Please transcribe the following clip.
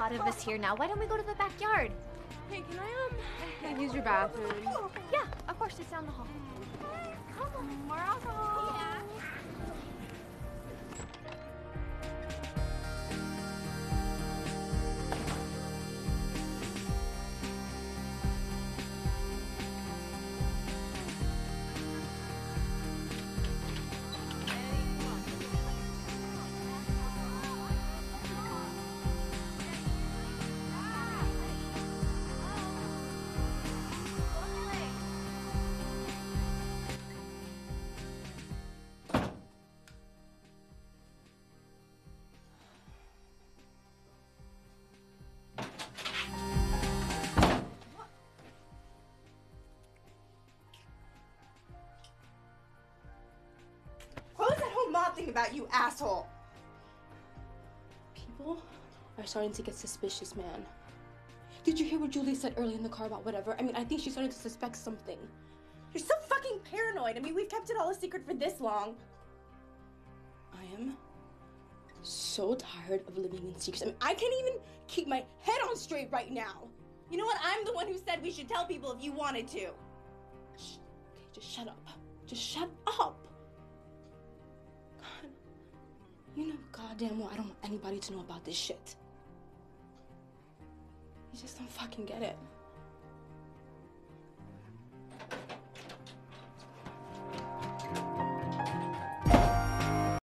lot of us here now. Why don't we go to the backyard? Hey, can I use your bathroom? Yeah, of course, it's down the hall. Come on, Morocco. Yeah. Thing about you, asshole. People are starting to get suspicious, man. Did you hear what Julie said earlier in the car about whatever? I mean, I think she's starting to suspect something. You're so fucking paranoid. I mean, we've kept it all a secret for this long. I am so tired of living in secrets. I mean, I can't even keep my head on straight right now. You know what? I'm the one who said we should tell people if you wanted to. Shh. Okay, just shut up. Just shut up. God, you know goddamn well I don't want anybody to know about this shit. You just don't fucking get it.